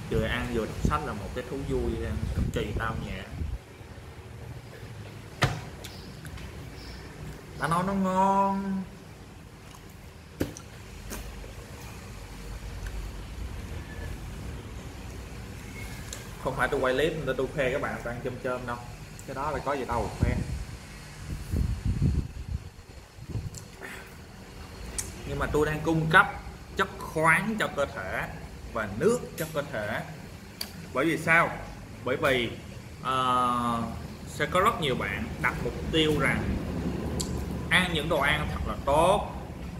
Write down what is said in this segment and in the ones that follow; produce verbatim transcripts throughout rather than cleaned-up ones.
vừa ăn vừa đọc sách là một cái thú vui cực kỳ tao nhẹ. Ta nói nó ngon. Không phải tôi quay clip nên tôi khoe các bạn tôi ăn chôm chôm đâu, cái đó là có gì đâu khoe. Nhưng mà tôi đang cung cấp chất khoáng cho cơ thể và nước cho cơ thể. Bởi vì sao? Bởi vì uh, sẽ có rất nhiều bạn đặt mục tiêu rằng ăn những đồ ăn thật là tốt,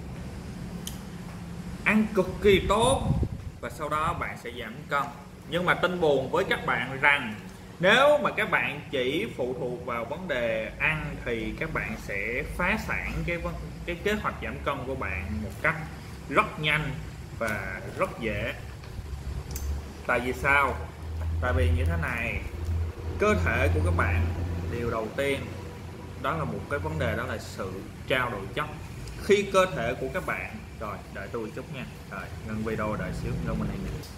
ăn cực kỳ tốt, và sau đó bạn sẽ giảm cân. Nhưng mà tin buồn với các bạn rằng nếu mà các bạn chỉ phụ thuộc vào vấn đề ăn thì các bạn sẽ phá sản cái cái kế hoạch giảm cân của bạn một cách rất nhanh và rất dễ. Tại vì sao? Tại vì như thế này, cơ thể của các bạn, điều đầu tiên đó là một cái vấn đề, đó là sự trao đổi chất. Khi cơ thể của các bạn, rồi đợi tôi chút nha, rồi ngừng video đợi xíu cho mình này.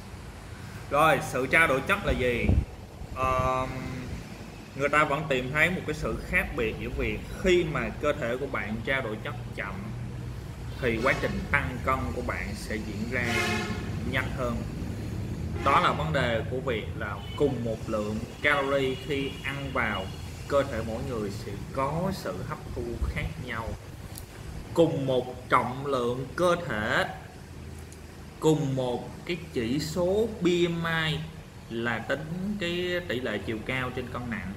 Rồi sự trao đổi chất là gì? Uh, người ta vẫn tìm thấy một cái sự khác biệt giữa việc khi mà cơ thể của bạn trao đổi chất chậm thì quá trình tăng cân của bạn sẽ diễn ra nhanh hơn. Đó là vấn đề của việc là cùng một lượng calorie khi ăn vào, cơ thể mỗi người sẽ có sự hấp thu khác nhau. Cùng một trọng lượng cơ thể, cùng một cái chỉ số B M I là tính cái tỷ lệ chiều cao trên cân nặng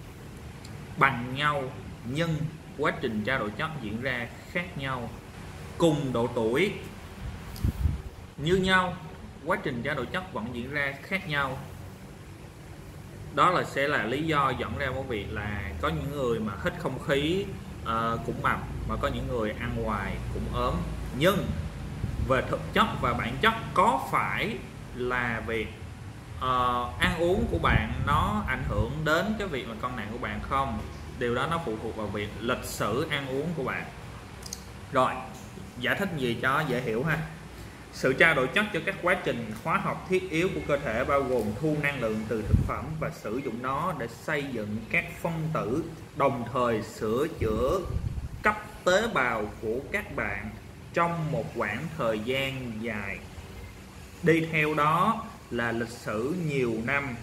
bằng nhau, nhưng quá trình trao đổi chất diễn ra khác nhau. Cùng độ tuổi như nhau, quá trình trao đổi chất vẫn diễn ra khác nhau. Đó là sẽ là lý do dẫn ra một việc là có những người mà hít không khí uh, cũng mập, mà có những người ăn hoài cũng ốm. Nhưng về thực chất và bản chất có phải là việc uh, ăn uống của bạn nó ảnh hưởng đến cái việc mà cân nặng của bạn không? Điều đó nó phụ thuộc vào việc lịch sử ăn uống của bạn. Rồi, giải thích gì cho dễ hiểu ha. Sự trao đổi chất cho các quá trình hóa học thiết yếu của cơ thể bao gồm thu năng lượng từ thực phẩm và sử dụng nó để xây dựng các phân tử, đồng thời sửa chữa cấp tế bào của các bạn trong một khoảng thời gian dài. Đi theo đó là lịch sử nhiều năm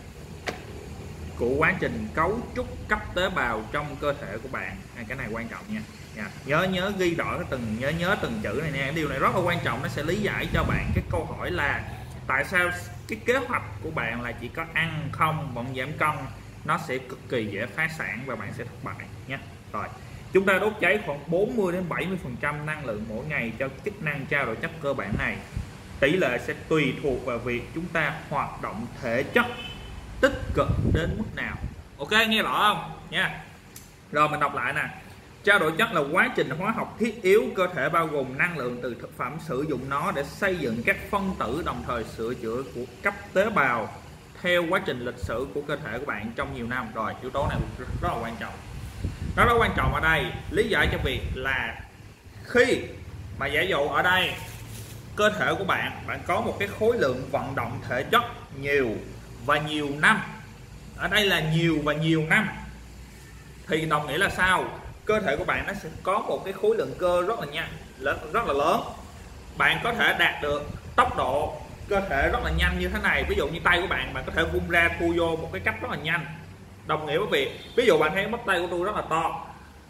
của quá trình cấu trúc cấp tế bào trong cơ thể của bạn. À, cái này quan trọng nha. Nha. Nhớ nhớ ghi rõ cái từng nhớ nhớ từng chữ này nha. Điều này rất là quan trọng, nó sẽ lý giải cho bạn cái câu hỏi là tại sao cái kế hoạch của bạn là chỉ có ăn không vẫn giảm cân, nó sẽ cực kỳ dễ phá sản và bạn sẽ thất bại nhé. Rồi, chúng ta đốt cháy khoảng bốn mươi đến bảy mươi phần trăm năng lượng mỗi ngày cho chức năng trao đổi chất cơ bản này. Tỷ lệ sẽ tùy thuộc vào việc chúng ta hoạt động thể chất tích cực đến mức nào. Ok, nghe rõ không nha? Rồi mình đọc lại nè. Trao đổi chất là quá trình hóa học thiết yếu cơ thể bao gồm năng lượng từ thực phẩm, sử dụng nó để xây dựng các phân tử, đồng thời sửa chữa của cấp tế bào theo quá trình lịch sử của cơ thể của bạn trong nhiều năm. Rồi, yếu tố này rất, rất là quan trọng. Rất là quan trọng ở đây, lý giải cho việc là khi mà giả dụ ở đây cơ thể của bạn, bạn có một cái khối lượng vận động thể chất nhiều và nhiều năm, ở đây là nhiều và nhiều năm, thì đồng nghĩa là sao? Cơ thể của bạn nó sẽ có một cái khối lượng cơ rất là nhanh, rất là lớn. Bạn có thể đạt được tốc độ cơ thể rất là nhanh như thế này. Ví dụ như tay của bạn, bạn có thể vung ra thu vô một cái cách rất là nhanh. Đồng nghĩa với việc, ví dụ bạn thấy bắp tay của tôi rất là to,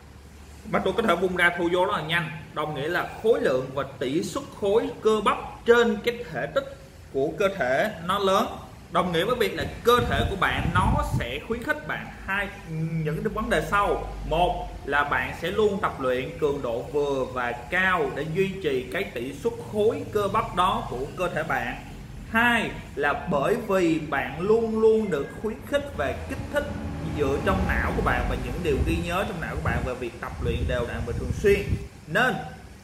mà tôi có thể vung ra thu vô rất là nhanh. Đồng nghĩa là khối lượng và tỷ suất khối cơ bắp trên cái thể tích của cơ thể nó lớn. Đồng nghĩa với việc là cơ thể của bạn nó sẽ khuyến khích bạn hai những vấn đề sau. Một là bạn sẽ luôn tập luyện cường độ vừa và cao để duy trì cái tỷ suất khối cơ bắp đó của cơ thể bạn. Hai là bởi vì bạn luôn luôn được khuyến khích và kích thích dựa trong não của bạn và những điều ghi nhớ trong não của bạn về việc tập luyện đều đặn và thường xuyên, nên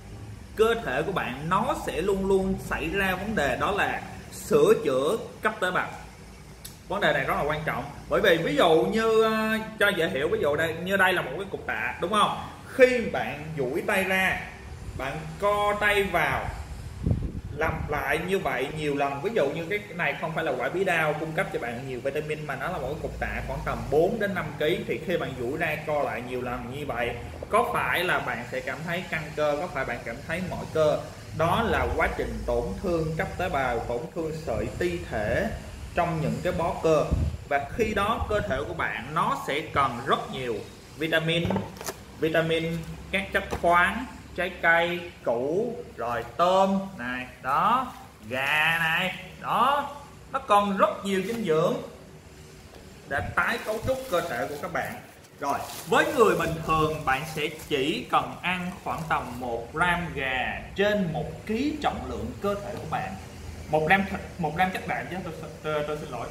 cơ thể của bạn nó sẽ luôn luôn xảy ra vấn đề, đó là sửa chữa cấp tế bào. Vấn đề này rất là quan trọng, bởi vì ví dụ như cho dễ hiểu, ví dụ đây như đây là một cái cục tạ, đúng không? Khi bạn duỗi tay ra, bạn co tay vào làm lại như vậy nhiều lần. Ví dụ như cái này không phải là quả bí đao cung cấp cho bạn nhiều vitamin, mà nó là mỗi cục tạ khoảng tầm bốn đến năm ki lô gam, thì khi bạn duỗi ra co lại nhiều lần như vậy, có phải là bạn sẽ cảm thấy căng cơ, có phải bạn cảm thấy mỏi cơ? Đó là quá trình tổn thương cấp tế bào, tổn thương sợi ti thể trong những cái bó cơ, và khi đó cơ thể của bạn nó sẽ cần rất nhiều vitamin, vitamin, các chất khoáng, trái cây, củ, rồi tôm này, đó, gà này, đó, nó còn rất nhiều dinh dưỡng để tái cấu trúc cơ thể của các bạn. Rồi, với người bình thường bạn sẽ chỉ cần ăn khoảng tầm một gram gà trên một ký trọng lượng cơ thể của bạn. một gram thịt, một gram chất đạm chứ tôi, tôi, tôi xin lỗi.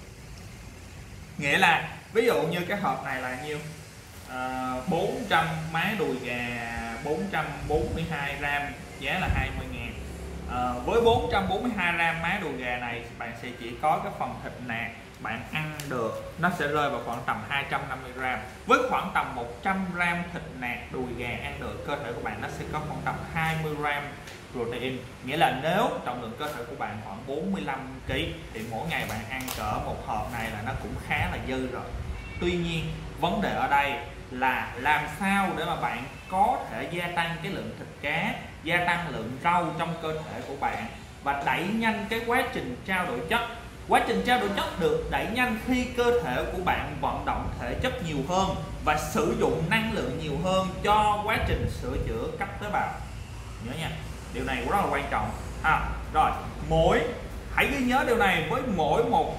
Nghĩa là ví dụ như cái hộp này là nhiêu? À, bốn trăm má đùi gà bốn trăm bốn mươi hai gram, giá là hai mươi ngàn. À, với bốn trăm bốn mươi hai gram má đùi gà này, bạn sẽ chỉ có cái phần thịt nạc bạn ăn được nó sẽ rơi vào khoảng tầm hai trăm năm mươi gram. Với khoảng tầm một trăm gram thịt nạc đùi gà ăn được, cơ thể của bạn nó sẽ có khoảng tầm hai mươi gram protein. Nghĩa là nếu trọng lượng cơ thể của bạn khoảng bốn mươi lăm ki lô gam thì mỗi ngày bạn ăn cỡ một hộp này là nó cũng khá là dư rồi. Tuy nhiên vấn đề ở đây là làm sao để mà bạn có thể gia tăng cái lượng thịt cá, gia tăng lượng rau trong cơ thể của bạn và đẩy nhanh cái quá trình trao đổi chất. Quá trình trao đổi chất được đẩy nhanh khi cơ thể của bạn vận động thể chất nhiều hơn và sử dụng năng lượng nhiều hơn cho quá trình sửa chữa cấp tế bào. Nhớ nha, điều này cũng rất là quan trọng. À, rồi, mỗi hãy ghi nhớ điều này, với mỗi một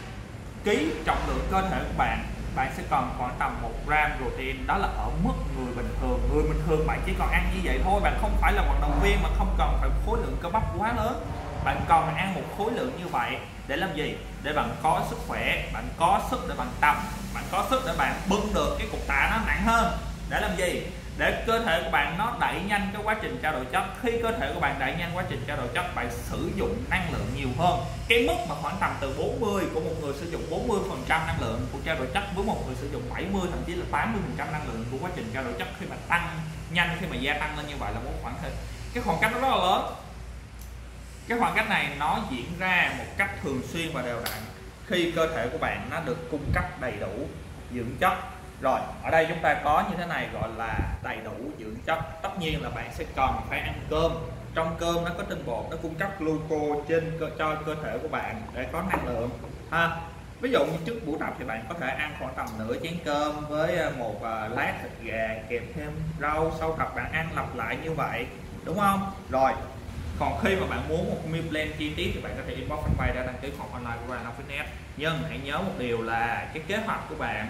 ký trọng lượng cơ thể của bạn, bạn sẽ còn khoảng tầm một gram protein. Đó là ở mức người bình thường. Người bình thường bạn chỉ còn ăn như vậy thôi, bạn không phải là vận động viên mà không cần phải khối lượng cơ bắp quá lớn. Bạn còn ăn một khối lượng như vậy để làm gì? Để bạn có sức khỏe, bạn có sức để bạn tập, bạn có sức để bạn bưng được cái cục tạ nó nặng hơn. Để làm gì? Để cơ thể của bạn nó đẩy nhanh cái quá trình trao đổi chất. Khi cơ thể của bạn đẩy nhanh quá trình trao đổi chất, bạn sử dụng năng lượng nhiều hơn. Cái mức mà khoảng tầm từ bốn mươi của một người sử dụng bốn mươi phần trăm năng lượng của trao đổi chất với một người sử dụng bảy mươi thậm chí là tám mươi phần trăm năng lượng của quá trình trao đổi chất, khi mà tăng nhanh, khi mà gia tăng lên như vậy là một khoảng thời cái khoảng cách nó rất là lớn. Cái khoảng cách này nó diễn ra một cách thường xuyên và đều đặn khi cơ thể của bạn nó được cung cấp đầy đủ dưỡng chất. Rồi, ở đây chúng ta có như thế này gọi là đầy đủ dưỡng chất. Tất nhiên là bạn sẽ cần phải ăn cơm. Trong cơm nó có tinh bột, nó cung cấp glucose trên cơ, cho cơ thể của bạn để có năng lượng ha. Ví dụ như trước buổi tập thì bạn có thể ăn khoảng tầm nửa chén cơm với một uh, lát thịt gà kèm thêm rau. Sau tập bạn ăn lặp lại như vậy, đúng không? Rồi, còn khi mà bạn muốn một meal plan chi tiết thì bạn có thể inbox fanpage ra đăng ký phòng online của Ryan Fitness. Nhưng hãy nhớ một điều là cái kế hoạch của bạn,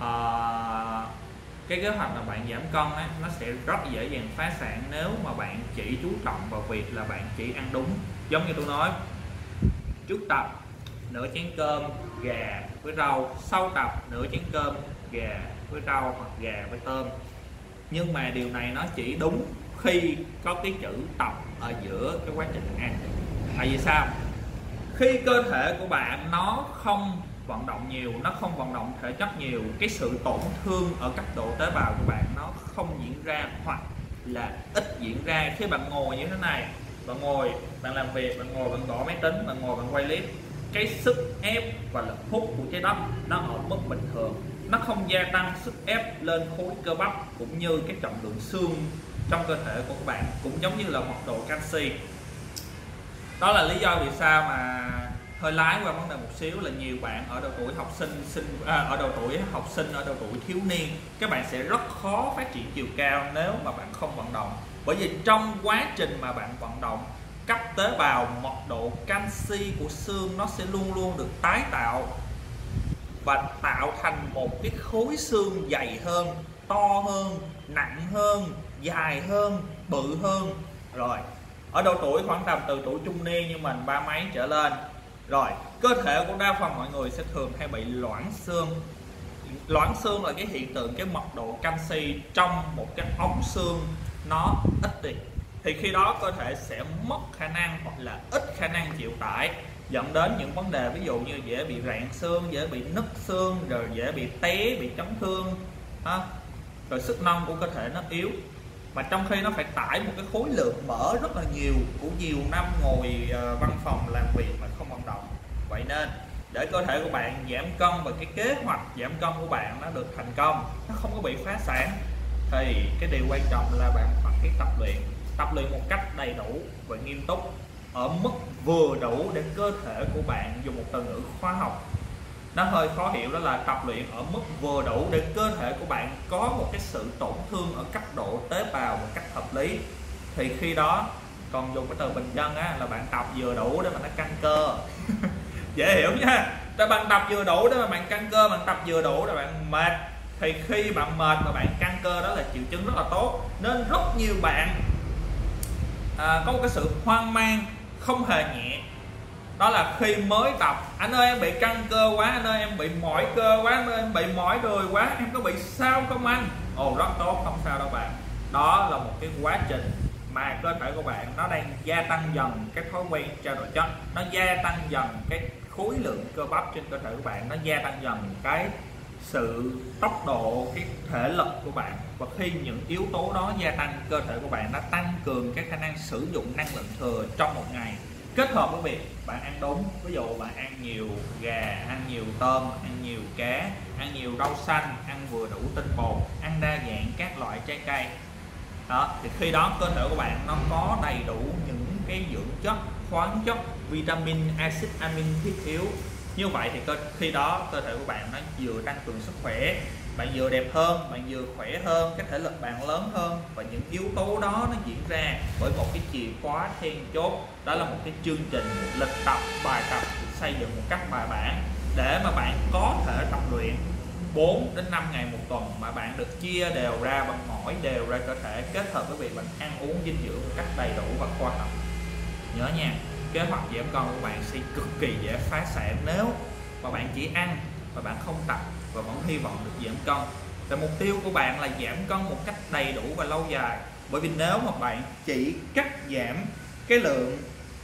uh, cái kế hoạch mà bạn giảm cân ấy, nó sẽ rất dễ dàng phá sản nếu mà bạn chỉ chú trọng vào việc là bạn chỉ ăn đúng. Giống như tôi nói, trước tập nửa chén cơm gà với rau, sau tập nửa chén cơm gà với rau hoặc gà với tôm. Nhưng mà điều này nó chỉ đúng khi có cái chữ tập ở giữa cái quá trình ăn. Tại vì sao? Khi cơ thể của bạn nó không vận động nhiều, nó không vận động thể chất nhiều, cái sự tổn thương ở cấp độ tế bào của bạn nó không diễn ra hoặc là ít diễn ra. Khi bạn ngồi như thế này, bạn ngồi, bạn làm việc, bạn ngồi, bạn gõ máy tính, bạn ngồi, bạn quay clip, cái sức ép và lực hút của trái đất nó ở mức bình thường, nó không gia tăng sức ép lên khối cơ bắp cũng như cái trọng lượng xương trong cơ thể của các bạn, cũng giống như là mật độ canxi. Đó là lý do vì sao mà hơi lái qua vấn đề một xíu là nhiều bạn ở độ tuổi học sinh sinh à, ở độ tuổi học sinh ở độ tuổi thiếu niên, các bạn sẽ rất khó phát triển chiều cao nếu mà bạn không vận động. Bởi vì trong quá trình mà bạn vận động, cấp tế bào, mật độ canxi của xương nó sẽ luôn luôn được tái tạo và tạo thành một cái khối xương dày hơn, to hơn, nặng hơn, dài hơn, bự hơn. Rồi, ở độ tuổi khoảng tầm từ tuổi trung niên như mình ba mấy trở lên, rồi cơ thể của đa phần mọi người sẽ thường hay bị loãng xương. Loãng xương là cái hiện tượng cái mật độ canxi trong một cái ống xương nó ít đi, thì khi đó cơ thể sẽ mất khả năng hoặc là ít khả năng chịu tải, dẫn đến những vấn đề ví dụ như dễ bị rạn xương, dễ bị nứt xương, rồi dễ bị té, bị chấn thương ha. Rồi sức nông của cơ thể nó yếu. mà trong khi nó phải tải một cái khối lượng mỡ rất là nhiều của nhiều năm ngồi văn phòng làm việc mà không vận động. Vậy nên để cơ thể của bạn giảm cân và cái kế hoạch giảm cân của bạn nó được thành công, nó không có bị phá sản, thì cái điều quan trọng là bạn phải tập luyện tập luyện một cách đầy đủ và nghiêm túc ở mức vừa đủ để cơ thể của bạn, dùng một từ ngữ khoa học nó hơi khó hiểu, đó là tập luyện ở mức vừa đủ để cơ thể của bạn có một cái sự tổn thương ở cấp độ tế bào một cách hợp lý. Thì khi đó, còn dùng cái từ bình dân á, là bạn tập vừa đủ để mà nó căng cơ dễ hiểu nha. Để bạn tập vừa đủ để mà bạn căng cơ, bạn tập vừa đủ để bạn mệt, thì khi bạn mệt mà bạn căng cơ, đó là triệu chứng rất là tốt. Nên rất nhiều bạn à, có một cái sự hoang mang không hề nhẹ, đó là khi mới tập: anh ơi em bị căng cơ quá, anh ơi em bị mỏi cơ quá, anh ơi em bị mỏi đùi quá, em có bị sao không anh? Ồ, rất tốt, không sao đâu bạn. Đó là một cái quá trình mà cơ thể của bạn nó đang gia tăng dần cái thói quen trao đổi chất, nó gia tăng dần cái khối lượng cơ bắp trên cơ thể của bạn, nó gia tăng dần cái sự tốc độ, cái thể lực của bạn. Và khi những yếu tố đó gia tăng, cơ thể của bạn nó tăng cường cái khả năng sử dụng năng lượng thừa trong một ngày, kết hợp với việc bạn ăn đúng. Ví dụ bạn ăn nhiều gà, ăn nhiều tôm, ăn nhiều cá, ăn nhiều rau xanh, ăn vừa đủ tinh bột, ăn đa dạng các loại trái cây đó, thì khi đó cơ thể của bạn nó có đầy đủ những cái dưỡng chất, khoáng chất, vitamin, axit amin thiết yếu. Như vậy thì cơ, khi đó cơ thể của bạn nó vừa tăng cường sức khỏe, bạn vừa đẹp hơn, bạn vừa khỏe hơn, cái thể lực bạn lớn hơn. Và những yếu tố đó nó diễn ra bởi một cái chìa khóa then chốt, đó là một cái chương trình, một lịch tập, bài tập xây dựng một cách bài bản để mà bạn có thể tập luyện bốn đến năm ngày một tuần, mà bạn được chia đều ra, bằng mỏi đều ra cơ thể, kết hợp với việc bạn ăn uống dinh dưỡng một cách đầy đủ và khoa học. Nhớ nha, kế hoạch giảm cân của bạn sẽ cực kỳ dễ phá sản nếu mà bạn chỉ ăn và bạn không tập và vẫn hy vọng được giảm cân. Và mục tiêu của bạn là giảm cân một cách đầy đủ và lâu dài. Bởi vì nếu mà bạn chỉ cắt giảm cái lượng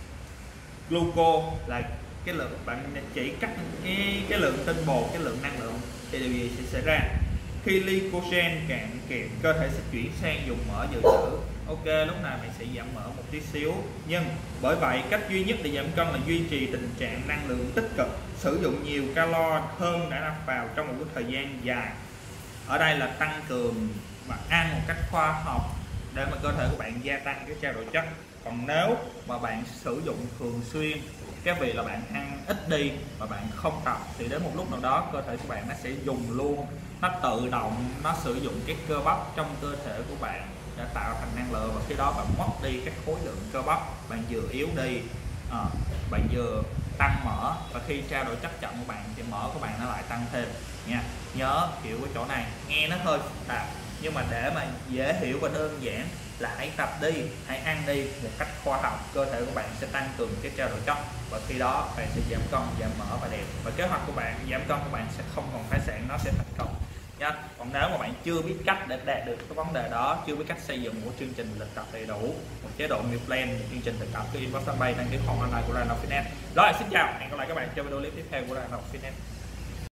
gluco, là cái lượng bạn chỉ cắt cái cái lượng tinh bột, cái lượng năng lượng, thì điều gì sẽ xảy ra? Khi glycogen cạn kiệt, cơ thể sẽ chuyển sang dùng mỡ dự trữ. Ok, lúc này mình sẽ giảm mỡ một tí xíu, nhưng bởi vậy cách duy nhất để giảm cân là duy trì tình trạng năng lượng tích cực, sử dụng nhiều calo hơn đã nạp vào trong một cái thời gian dài. Ở đây là tăng cường và ăn một cách khoa học để mà cơ thể của bạn gia tăng cái trao đổi chất. Còn nếu mà bạn sử dụng thường xuyên, cái việc là bạn ăn ít đi và bạn không tập, thì đến một lúc nào đó cơ thể của bạn nó sẽ dùng luôn, nó tự động nó sử dụng cái cơ bắp trong cơ thể của bạn để tạo thành năng lượng. Và khi đó bạn mất đi cái khối lượng cơ bắp, bạn vừa yếu đi, à, bạn vừa tăng mỡ, và khi trao đổi chất chậm của bạn thì mỡ của bạn nó lại tăng thêm nha. Nhớ hiểu cái chỗ này, nghe nó hơi phức tạp, nhưng mà để mà dễ hiểu và đơn giản là hãy tập đi, hãy ăn đi một cách khoa học, cơ thể của bạn sẽ tăng cường cái trao đổi chất, và khi đó bạn sẽ giảm cân, giảm mỡ và đẹp, và kế hoạch của bạn giảm cân của bạn sẽ không còn phá sản, nó sẽ thành công nha. Còn nếu mà bạn chưa biết cách để đạt được cái vấn đề đó, chưa biết cách xây dựng một chương trình lịch tập đầy đủ, một chế độ meal plan, một chương trình thực tập, cứ inbox fanpage đăng ký phòng online của Rano Fitness. Rồi, xin chào, hẹn gặp lại các bạn trong video clip tiếp theo của Rano Fitness.